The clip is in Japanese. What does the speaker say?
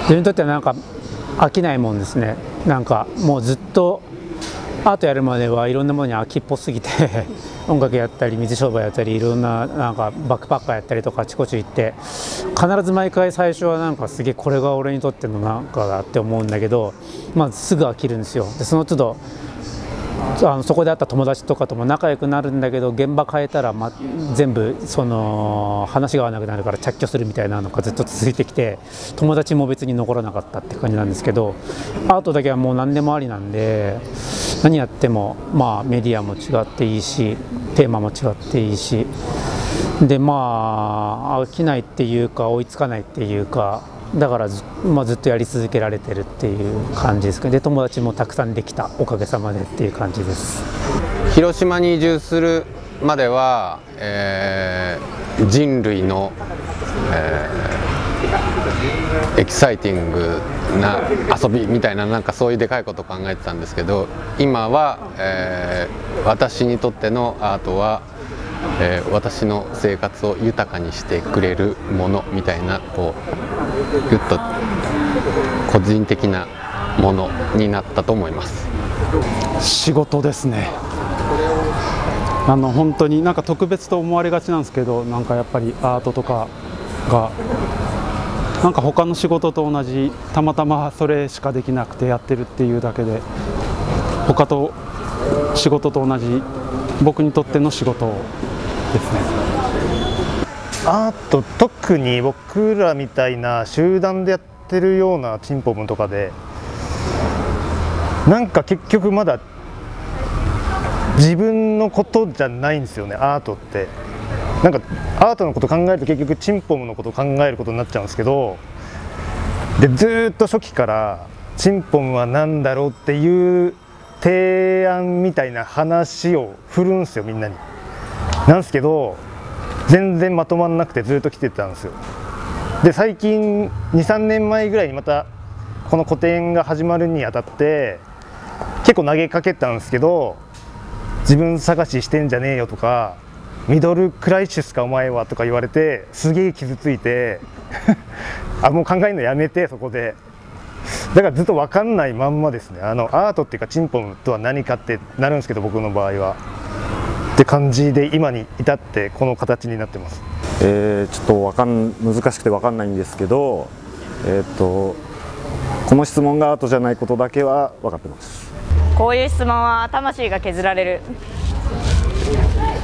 自分にとってはなんか飽きないもんですね。なんかもうずっとアートやるまではいろんなものに飽きっぽすぎて音楽やったり水商売やったりいろんななんかバックパッカーやったりとかあちこち行って必ず毎回最初はなんかすげえこれが俺にとってのなんかだって思うんだけど、まあ、すぐ飽きるんですよ。でその都度そこで会った友達とかとも仲良くなるんだけど現場変えたら、全部その話が合わなくなるから着去するみたいなのがずっと続いてきて友達も別に残らなかったって感じなんですけど、アートだけはもう何でもありなんで何やってもメディアも違っていいしテーマも違っていいしで飽きないっていうか追いつかないっていうかだからずっとやり続けられてるっていう感じですか。で友達もたくさんできたおかげさまでっていう感じです。 広島に移住するまでは、人類の、エキサイティングな遊びみたいななんかそういうでかいことを考えてたんですけど今は、私にとってのアートは私の生活を豊かにしてくれるものみたいなこうぐっと個人的なものになったと思います。 仕事ですね。本当になんか特別と思われがちなんですけどなんかやっぱりアートとかがなんか他の仕事と同じたまたまそれしかできなくてやってるっていうだけで他と仕事と同じ僕にとっての仕事ですね。 アート特に僕らみたいな集団でやってるようなチンポムとかでなんか結局まだ自分のことじゃないんですよね。アートってなんかアートのこと考えると結局チンポムのことを考えることになっちゃうんですけどでずーっと初期からチンポムは何だろうっていう提案みたいな話を振るんですよみんなに。なんですけど全然まとまんなくてずっと来てたんですよ。で最近 2,3 年前ぐらいにまたこの個展が始まるにあたって結構投げかけたんですけど自分探ししてんじゃねえよとかミドルクライシスかお前はとか言われてすげえ傷ついてもう考えるのやめてそこでだからずっと分かんないまんまですね。アートっていうかチンポムとは何かってなるんですけど僕の場合はって感じで今に至ってこの形になってます。 ちょっと難しくて分かんないんですけど、この質問がアートじゃないことだけは分かってます。 こういう質問は魂が削られる。